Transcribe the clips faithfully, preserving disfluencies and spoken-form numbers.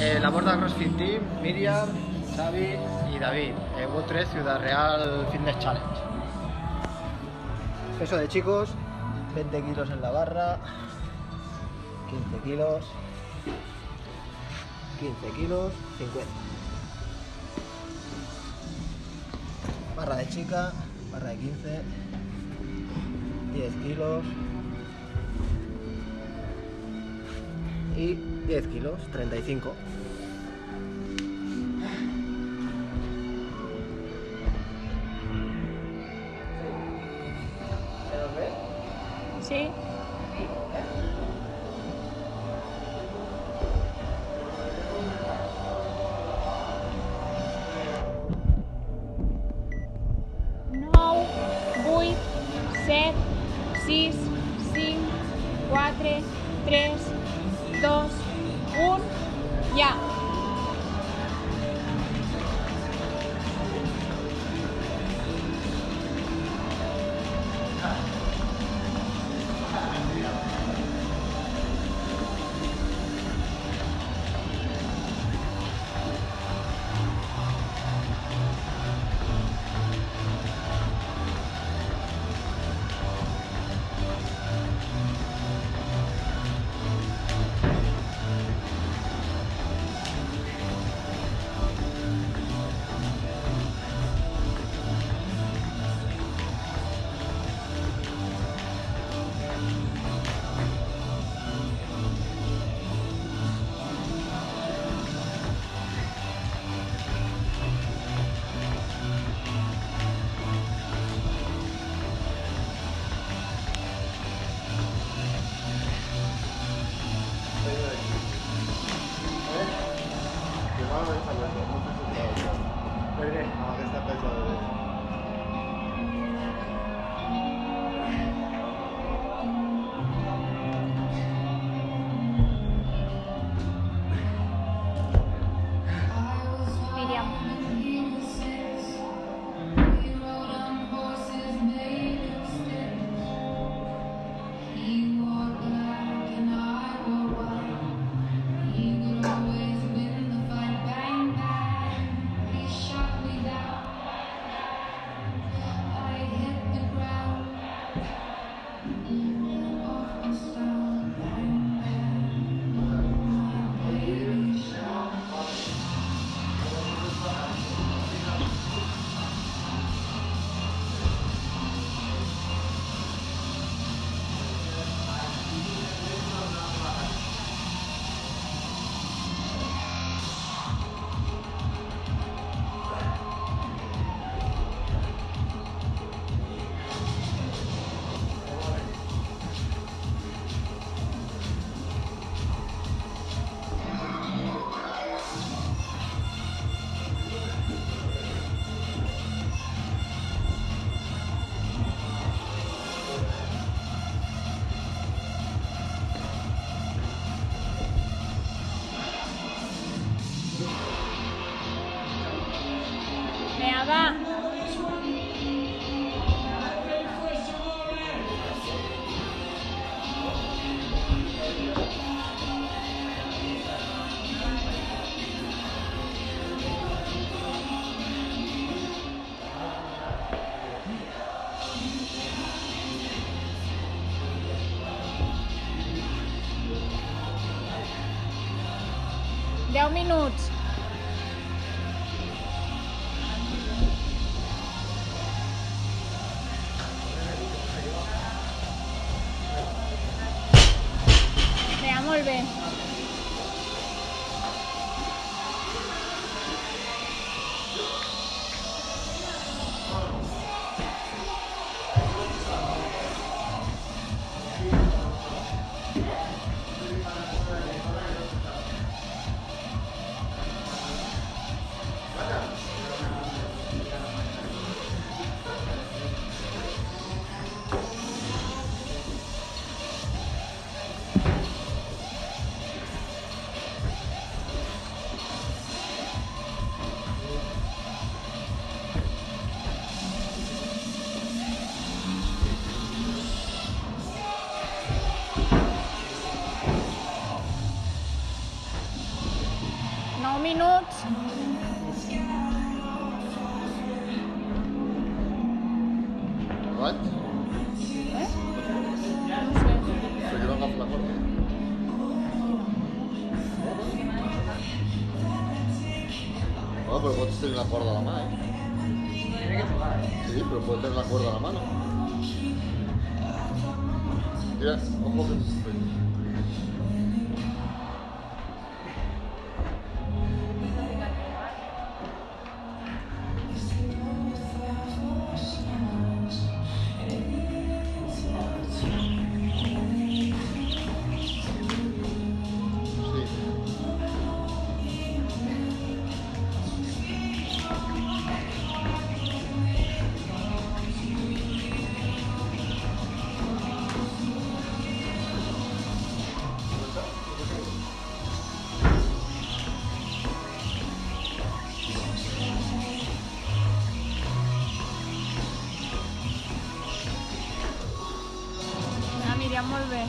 Eh, la Borda CrossFit Team, Miriam, Xavi y David. Eh, U tres Ciudad Real Fitness Challenge. Peso de chicos, veinte kilos en la barra, quince kilos, quince kilos, cincuenta. Barra de chica, barra de quince, diez kilos y diez kilos, treinta y cinco. ¿Se nos ve? Sí. nou, vuit, set, sis, cinc, quatre, tres, dos, un, ja. Venga, va. deu minuts. Vinga, molt bé. nou minuts. Right? Eh? No sé. Però jo no agafo la corda. No, però pots tenir la corda a la mà, eh? Tiene que jugar, ¿eh? Sí, pero puedes tener la cuerda a la mano. Mira, ojo que... Ah, Míriam, molt bé.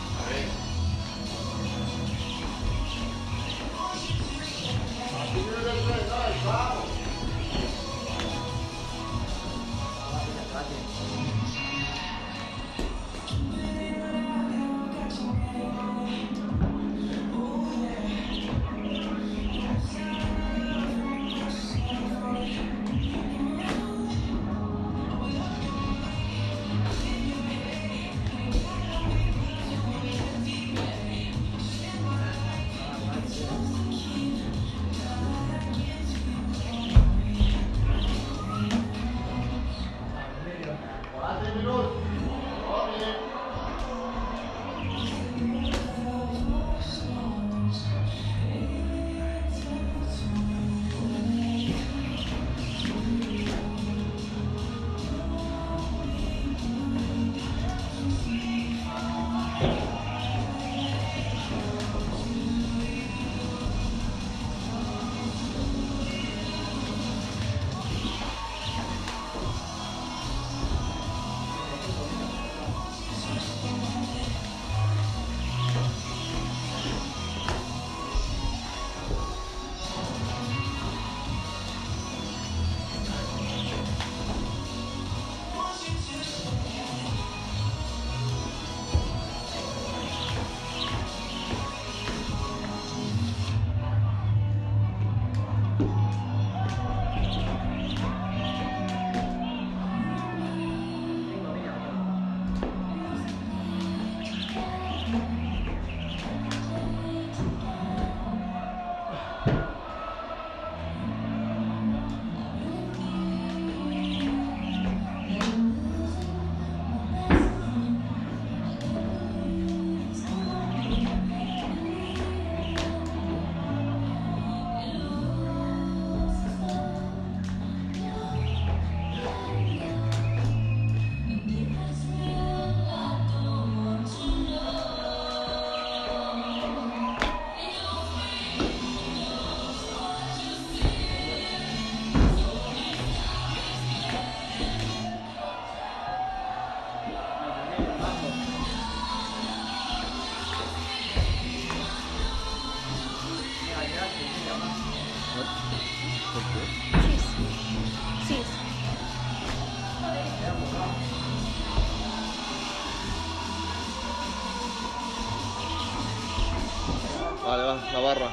Vale, va, la barra.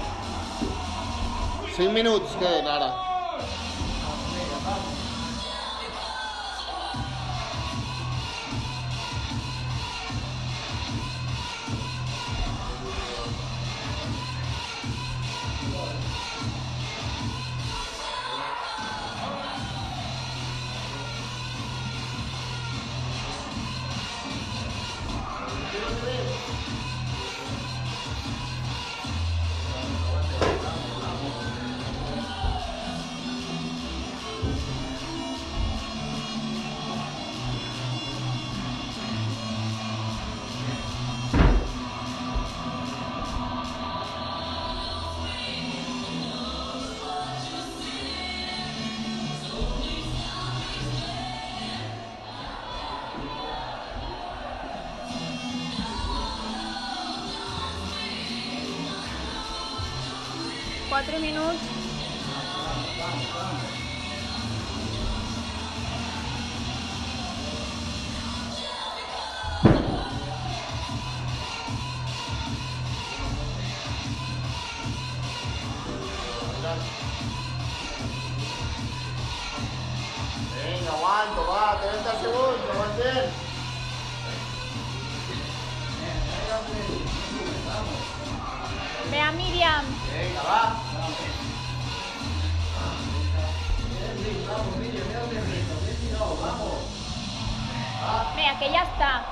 cinc minuts queden ara. Quatre minuts. Venga, aguanto, va, treinta segundos, aguanten. Vea, Miriam. Venga, va. Vea, que ya está.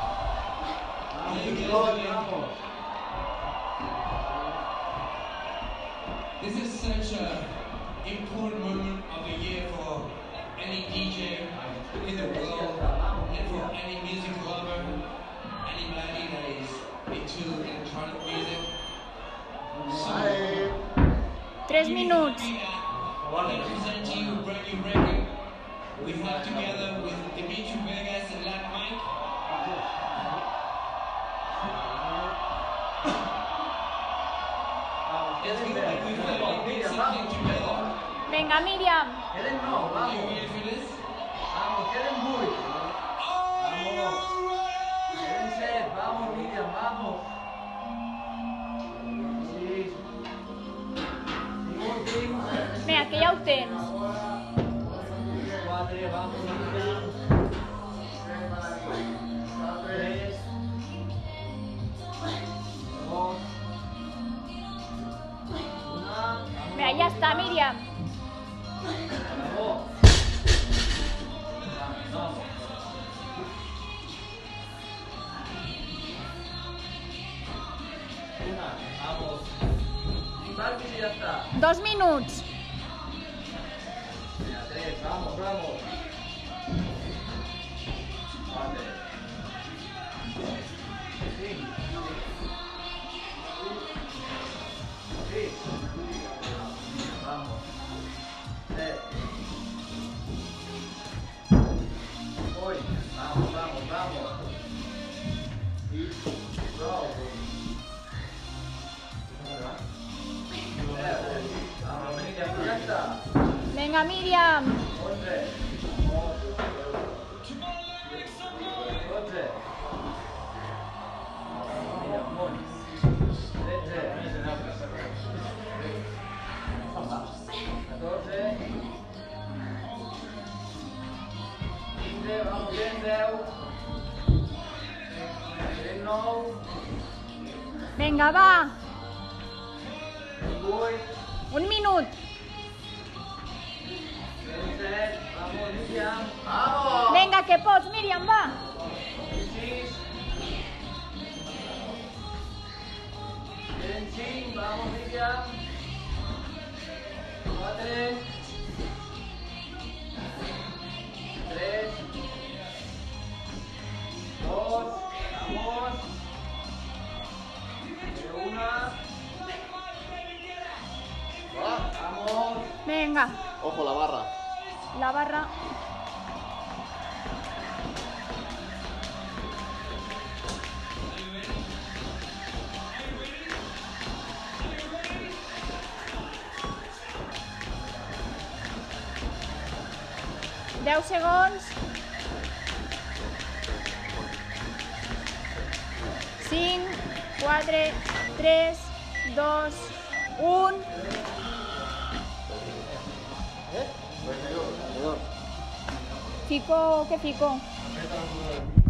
This is such an important moment of the year for any D J in the world and for any music lover, anybody that is into electronic music. So, Tres minuts. I'm going to present to you a brand new record we have together with Dimitri Vegas and Lat Mike. It's good that we finally did something together. Venga, Miriam. Queden no, Are you vamos. ready for this? Vamos, queden muy. Are you ready? Queden set, vamos, Miriam, vamos. Sí. Seguimos, seguimos. Vea, que ja ho tens. Quatre, vamos, Miriam. Tres. Dos. Una. Vea, ja està, Miriam. Vamos. Vamos. Una, vamos. Sin parques y ya está. Dos minuts. Venga, tres, vamos, vamos. Cuatro. Cinco. Seis. Vamos. Set. Oito. Vamos, vamos, vamos. Y dos. Vamos, Miriam, ya está. Venga, Miriam. once. doce. Miriam, muy. trece. catorce. quinze. Vamos bien, deu. nou. Vinga, va. vuit. Un minut. set. Vamos, Miriam. Vamos. Vinga, que pots, Miriam, va. sis. cinc. Vamos, Miriam. quatre. tres. dos. Vamos. una. Vamos. Vinga. Ojo, la barra. La barra. Deu segons. Cinc, quatre, tres, dos, un. ¿Eh? Fico, què fico?